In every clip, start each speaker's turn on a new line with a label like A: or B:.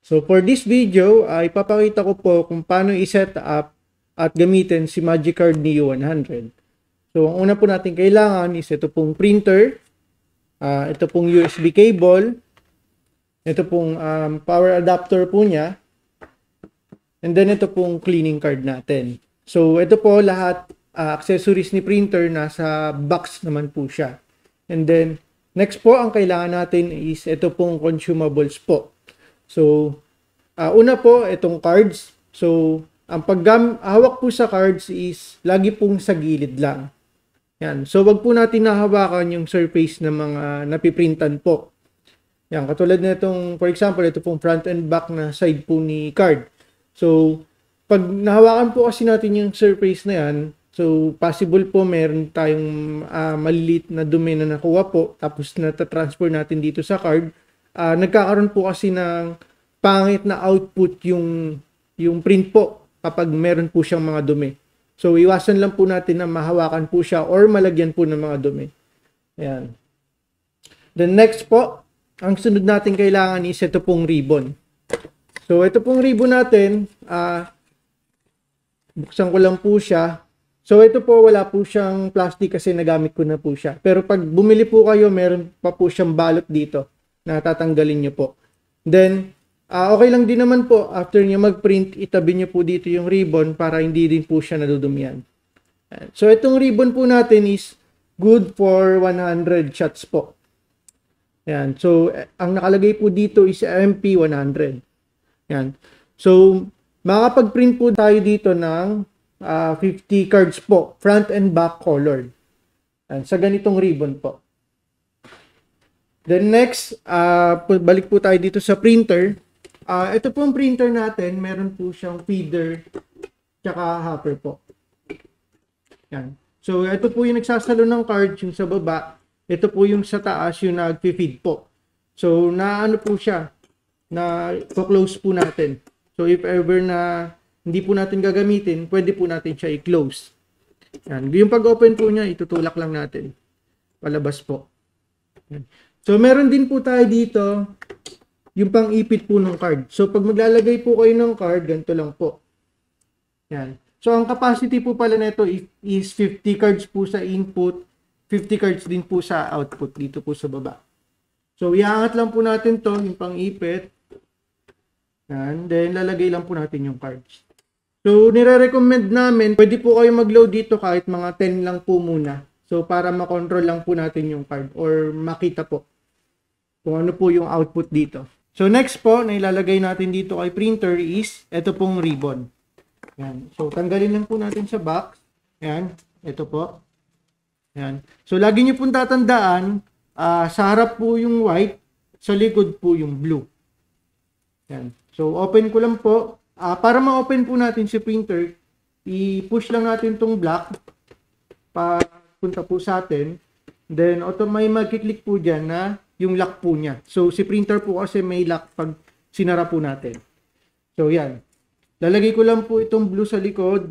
A: So for this video, ipapakita ko po kung paano i-set up at gamitin si Magicard Neo 100. So ang una po natin kailangan is ito pong printer, ito pong USB cable, ito pong power adapter po niya, and then ito pong cleaning card natin. So ito po lahat accessories ni printer, nasa box naman po siya. And then next po ang kailangan natin is ito pong consumables po. So, una po, itong cards. So, ang hawak po sa cards is lagi pong sa gilid lang. Yan. So, wag po natin nahawakan yung surface ng mga napiprintan po. Yan. Katulad na itong, for example, ito pong front and back na side po ni card. So, pag nahawakan po kasi natin yung surface na yan, so, possible po meron tayong maliliit na dumi na nakuha po, tapos natatransfer natin dito sa card. Nagkakaroon po kasi ng pangit na output yung print po kapag meron po siyang mga dumi. So, iwasan lang po natin na mahawakan po siya or malagyan po ng mga dumi. Ayan. Then next po, ang sunod natin kailangan is ito pong ribbon. So, ito pong ribbon natin, buksan ko lang po siya. So, ito po, wala po siyang plastic kasi nagamit ko na po siya. Pero pag bumili po kayo, meron pa po siyang balot dito na tatanggalin nyo po. Then, okay lang din naman po, after nyo mag-print, itabi nyo po dito yung ribbon para hindi din po siya nadudumian. So, itong ribbon po natin is good for 100 shots po. Yan. So, ang nakalagay po dito is MP100. Yan. So, makapag-print po tayo dito ng 50 cards po, front and back colored. Yan. Sa ganitong ribbon po. Then next, balik po tayo dito sa printer. Ito pong printer natin, meron po siyang feeder tsaka hopper po. Yan. So, ito po yung nagsasalo ng cards, yung sa baba. Ito po yung sa taas, yung nag-feed po. So, naano po siya, na close po natin. So, if ever na hindi po natin gagamitin, pwede po natin siya i-close. Yan. Yung pag-open po niya, itutulak lang natin. Palabas po. Yan. So, meron din po tayo dito yung pang-ipit po ng card. So, pag maglalagay po kayo ng card, ganito lang po. Yan. So, ang capacity po pala nito is 50 cards po sa input, 50 cards din po sa output dito po sa baba. So, iangat lang po natin to, yung pang-ipit. Yan. Then, lalagay lang po natin yung cards. So, nire-recommend namin, pwede po kayo mag-load dito kahit mga 10 lang po muna. So, para makontrol lang po natin yung card or makita po kung ano po yung output dito. So, next po na ilalagay natin dito kay printer is ito pong ribbon. Yan. So, tanggalin lang po natin sa box. Yan. Ito po. Yan. So, lagi nyo pong tatandaan, sa harap po yung white, sa likod po yung blue. Yan. So, open ko lang po. Para ma-open po natin si printer, i-push lang natin tong black papunta po sa atin. Then, may mag-click po dyan na yung lock po niya. So, si printer po kasi may lock pag sinara po natin. So, yan. Lalagay ko lang po itong blue sa likod.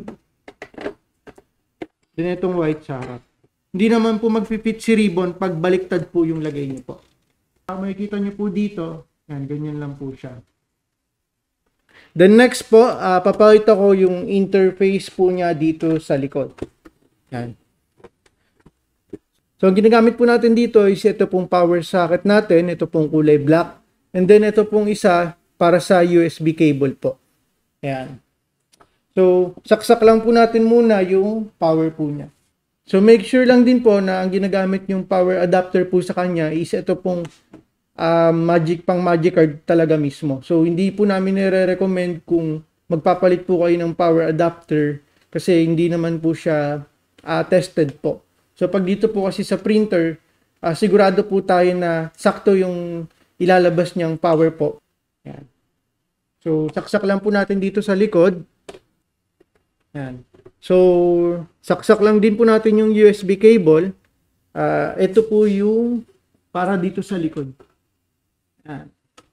A: Then, itong white sa harap. Hindi naman po mag-fit si ribbon pag baliktad po yung lagay niyo po. Makikita niyo po dito, yan, ganyan lang po siya. Then, next po, papakita ko yung interface po niya dito sa likod. Yan. So, ang ginagamit po natin dito is ito pong power socket natin. Ito pong kulay black. And then, ito pong isa para sa USB cable po. Ayan. So, saksak lang po natin muna yung power po niya. So, make sure lang din po na ang ginagamit yung power adapter po sa kanya is ito pong pang Magicard talaga mismo. So, hindi po namin nire-recommend kung magpapalit po kayo ng power adapter kasi hindi naman po siya tested po. So, pag dito po kasi sa printer, sigurado po tayo na sakto yung ilalabas niyang power po. Yan. So, saksak lang po natin dito sa likod. Yan. So, saksak lang din po natin yung USB cable. Ito po yung para dito sa likod. Yan.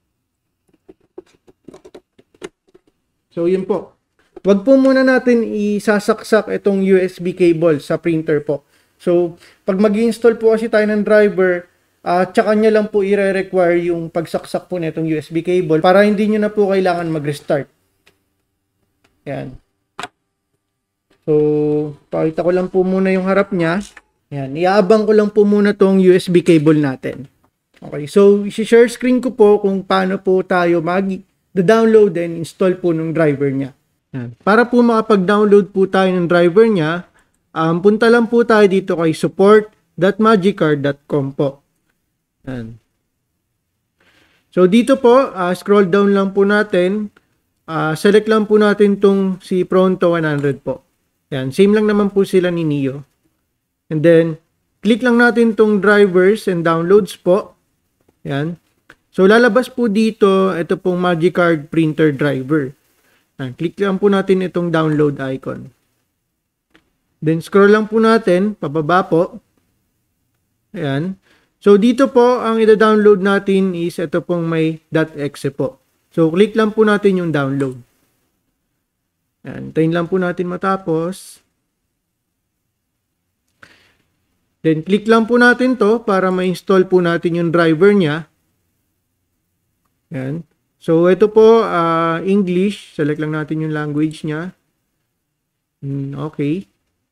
A: So, yun po. Wag po muna natin isasaksak itong USB cable sa printer po. So, pag mag-install po kasi tayo ng driver, tsaka nyo lang po i-require yung pagsaksak po nitong USB cable para hindi nyo na po kailangan mag-restart. Yan. So, pakita ko lang po muna yung harap niya. Yan. Iaabang ko lang po muna tong USB cable natin. Okay. So, i-share screen ko po kung paano po tayo mag-download and install po ng driver niya. Yan. Para po makapag-download po tayo ng driver niya, punta lang po tayo dito kay support.magicard.com po. Yan. So, dito po, scroll down lang po natin. Select lang po natin tong si Pronto 100 po. Yan. Same lang naman po sila ni Neo. And then, click lang natin tong drivers and downloads po. Yan. So, lalabas po dito, ito pong Magicard printer driver. Yan. Click lang po natin itong download icon. Then, scroll lang po natin, pababa po. Ayan. So, dito po, ang ida-download natin is ito pong may .exe po. So, click lang po natin yung download. Ayan. Tayin lang po natin matapos. Then, click lang po natin to para ma-install po natin yung driver niya. Ayan. So, ito po, English. Select lang natin yung language niya. Okay.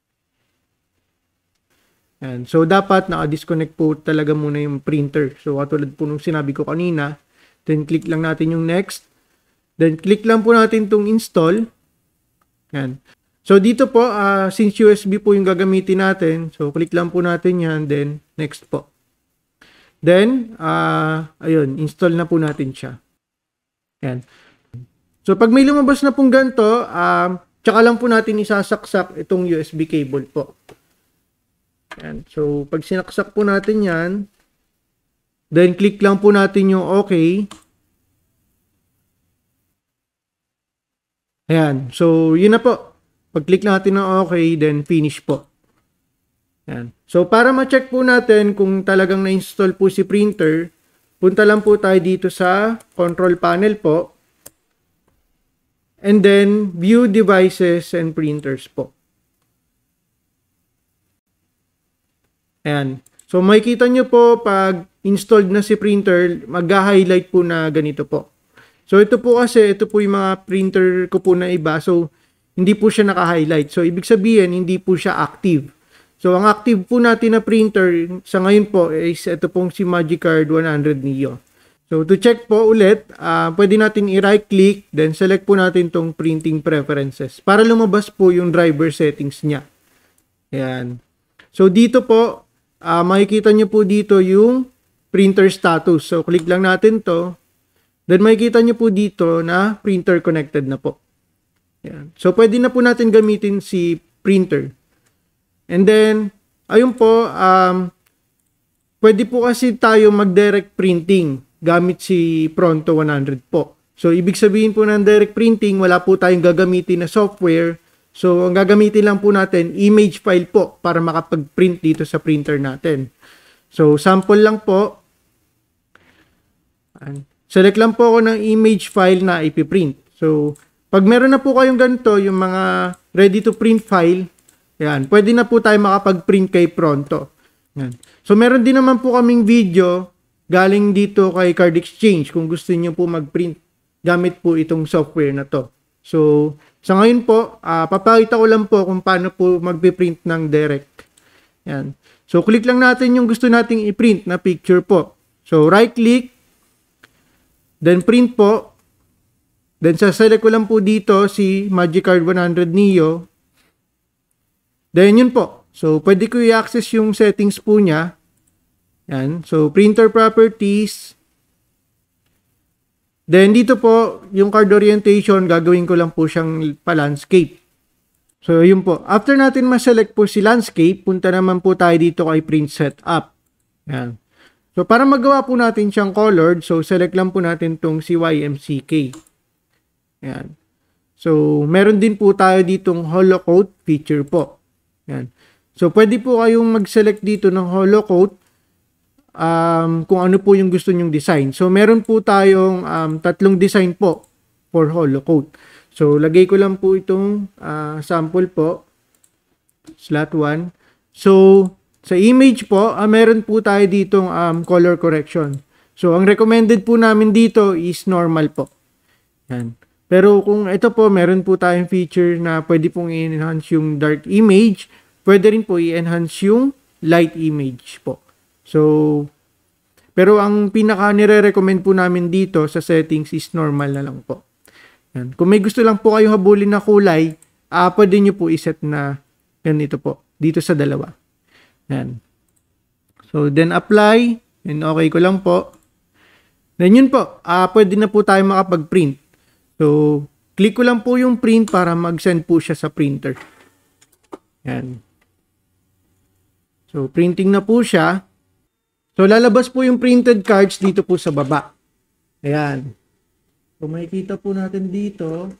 A: Ayan. So, dapat naka-disconnect po talaga muna yung printer. So, katulad po nung sinabi ko kanina. Then, click lang natin yung next. Then, click lang po natin itong install. Ayan. So, dito po, since USB po yung gagamitin natin, so, click lang po natin yan. Then, next po. Then, ayun, install na po natin siya. Ayan. So, pag may lumabas na pong ganito, tsaka lang po natin isasaksak itong USB cable po. Ayan. So, pag sinaksak po natin yan, then click lang po natin yung OK. Ayan. So, yun na po. Pag-click natin ng OK, then finish po. Ayan. So, para ma-check po natin kung talagang na-install po si printer, punta lang po tayo dito sa control panel po. And then, view devices and printers po. Ayan. So, makikita nyo po pag installed na si printer, mag-highlight po na ganito po. So, ito po kasi, ito po yung mga printer ko po na iba. So, hindi po siya naka-highlight. So, ibig sabihin, hindi po siya active. So, ang active po natin na printer sa ngayon po is ito pong si Magicard 100 Neo. So, to check po ulit, pwede natin i-right click, then select po natin tong printing preferences para lumabas po yung driver settings niya. Ayan. So, dito po, makikita nyo po dito yung printer status. So, click lang natin to. Then, makikita nyo po dito na printer connected na po. Ayan. So, pwede na po natin gamitin si printer. And then, ayun po, pwede po kasi tayo mag-direct printing gamit si Pronto 100 po. So, ibig sabihin po ng direct printing, wala po tayong gagamitin na software. So, ang gagamitin lang po natin, image file po para makapag-print dito sa printer natin. So, sample lang po. Select lang po ako ng image file na ipiprint. So, pag meron na po kayong ganito, yung mga ready to print file, yan, pwede na po tayo makapag-print kay Pronto. Yan. So, meron din naman po kaming video galing dito kay Card Exchange kung gusto niyo po mag-print gamit po itong software na to. So, sa ngayon po, papakita ko lang po kung paano po magpiprint ng direct. Yan. So, click lang natin yung gusto nating i-print na picture po. So, right-click, then print po. Then, saselect ko lang po dito si Magicard 100 Neo. Then, yun po. So, pwede ko i-access yung settings po niya. Yan. So, printer properties. Then, dito po, yung card orientation, gagawin ko lang po siyang pa-landscape. So, yun po. After natin ma-select po si landscape, punta naman po tayo dito kay print setup. Yan. So, para magawa po natin siyang colored, so, select lang po natin tong si YMCK. Yan. So, meron din po tayo ditong holo coat feature po. Yan. So, pwede po kayong mag-select dito ng holo coat kung ano po yung gusto nyong design. So, meron po tayong tatlong design po for holo coat. So, lagay ko lang po itong sample po. Slot 1. So, Sa image po, meron po tayo ditong color correction. So, ang recommended po namin dito is normal po. Yan. Pero kung ito po, meron po tayong feature na pwede pong i-enhance yung dark image, pwede rin po i-enhance yung light image po. So, pero ang pinaka nire-recommend po namin dito sa settings is normal na lang po. Yan. Kung may gusto lang po kayo habulin na kulay, pwede nyo po iset na ganito po, dito sa dalawa. Yan. So, then apply, and okay ko lang po. Then yun po, pwede na po tayo makapag-print. So, click ko lang po yung print para mag-send po siya sa printer. Yan. So, printing na po siya. So, lalabas po yung printed cards dito po sa baba. Ayan. So, makikita po natin dito.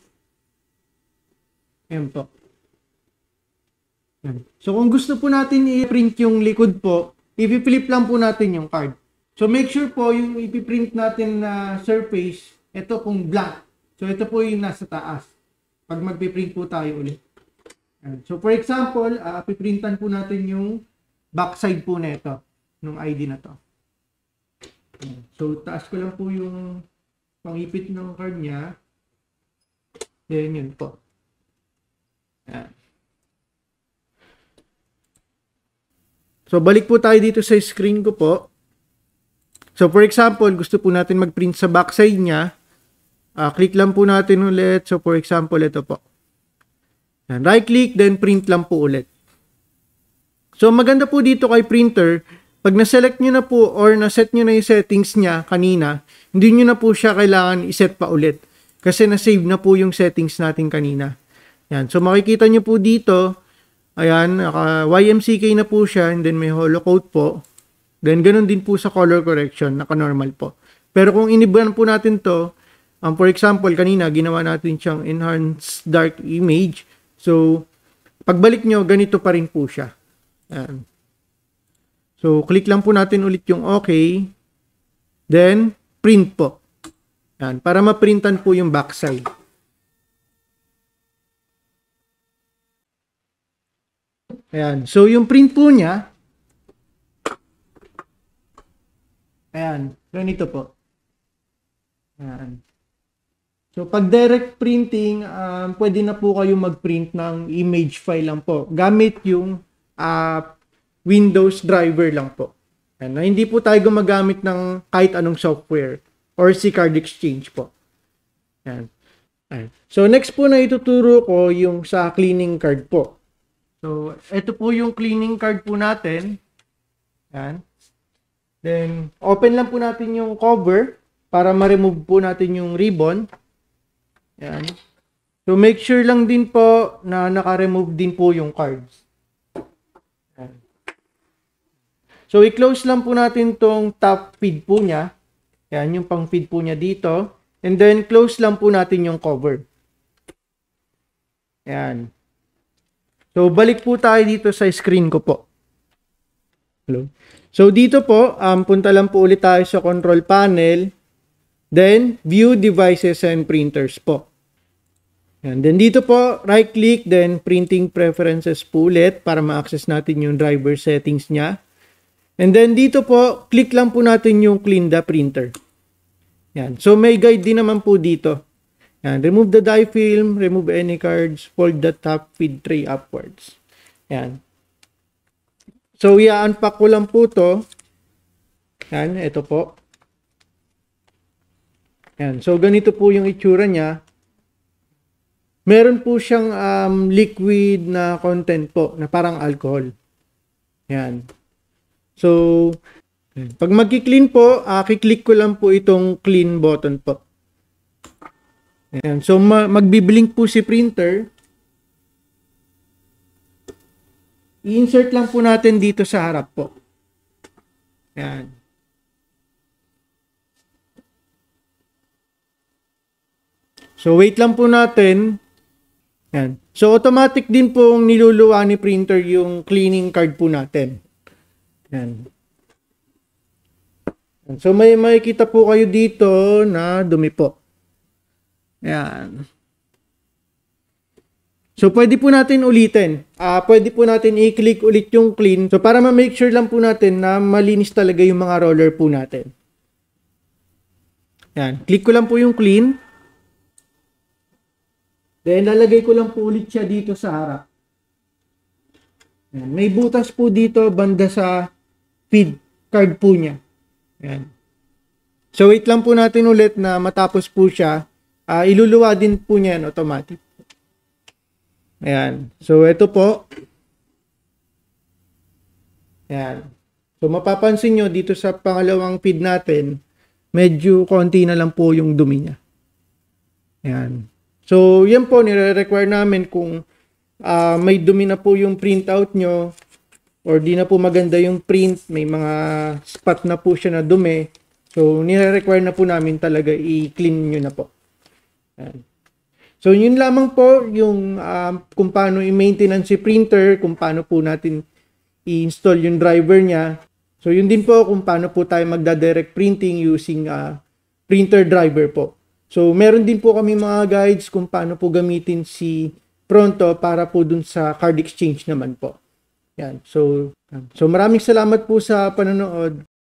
A: Ayan po. Ayan. So, kung gusto po natin i-print yung likod po, i-flip lang po natin yung card. So, make sure po yung i-print natin na surface, ito pong blank. So, ito po yung nasa taas. Pag mag-print po tayo ulit. Ayan. So, for example, piprintan po natin yung backside po na ito. Nung ID na to. So, taas ko lang po yung pangipit ng card niya. Then, yun po. Ayan. So, balik po tayo dito sa screen ko po. So, for example, gusto po natin mag-print sa backside niya. Click lang po natin ulit. So, for example, ito po. Ayan. Right-click, then print lang po ulit. So, maganda po dito kay printer. Pag na-select nyo na po or na-set nyo na yung settings niya kanina, hindi nyo na po siya kailangan i-set pa ulit. Kasi na-save na po yung settings natin kanina. Yan. So, makikita nyo po dito, ayan, YMCK na po siya, and then may holo code po. Then, ganun din po sa color correction, naka-normal po. Pero kung iniban po natin to, for example, kanina, ginawa natin siyang enhanced dark image. So, pagbalik nyo, ganito pa rin po siya. Ayan. So, click lang po natin ulit yung okay. Then, print po. Yan, para maprintan po yung backside. Ayan. So, yung print po niya, ayan, ganito po. Ayan. So, pag direct printing, pwede na po kayo mag-print ng image file lang po. Gamit yung Windows driver lang po. And, hindi po tayo gumagamit ng kahit anong software or si card exchange po. Yan. So, next po na ituturo ko yung sa cleaning card po. So, ito po yung cleaning card po natin. Yan. Then, open lang po natin yung cover para ma-remove po natin yung ribbon. Yan. So, make sure lang din po na naka-remove din po yung cards. So, i-close lang po natin tong top feed po niya. Yan, yung pang feed po niya dito. And then, close lang po natin yung cover. Yan. So, balik po tayo dito sa screen ko po. Hello. So, dito po, punta lang po ulit tayo sa control panel. Then, view devices and printers po. Yan. Then, dito po, right-click, then printing preferences po ulit para ma-access natin yung driver settings niya. And then dito po, click lang po natin yung clean the printer. Yan. So may guide din naman po dito. Yan. Remove the die film, remove any cards, fold the top feed tray upwards. Yan. So i-unpack ko lang po to. Yan, ito po. Yan. So ganito po yung itsura niya. Meron po siyang liquid na content po, na parang alcohol. Yan. So, pag mag-clean po, kiklik ko lang po itong clean button po. Ayan. So, magbiblink po si printer. I-insert lang po natin dito sa harap po. Ayan. So, wait lang po natin. Ayan. So, automatic din po niluluwa ni printer yung cleaning card po natin. Yan. So, may makikita po kayo dito na dumi po. Yan. So, pwede po natin ulitin. Pwede po natin i-click ulit yung clean. So, para ma-make sure lang po natin na malinis talaga yung mga roller po natin. Yan. Click ko lang po yung clean. Then, lalagay ko lang po ulit siya dito sa harap. Yan. May butas po dito banda sa feed card po niya. Yan. So, wait lang po natin ulit na matapos po siya. Iluluwa din po niya yan automatic. Ayan. So, ito po. Ayan. So, mapapansin nyo dito sa pangalawang feed natin, medyo konti na lang po yung dumi niya. Ayan. So, yan po, nire-require namin kung may dumi na po yung printout nyo or di na po maganda yung print, may mga spot na po siya na dumi. So, nire-require na po namin talaga i-clean nyo na po. Ayan. So, yun lamang po yung kung paano i-maintenance si printer, kung paano po natin i-install yung driver niya. So, yun din po kung paano po tayo magda-direct printing using printer driver po. So, meron din po kami mga guides kung paano po gamitin si Pronto para po dun sa card exchange naman po. Yan. So maraming salamat po sa panonood.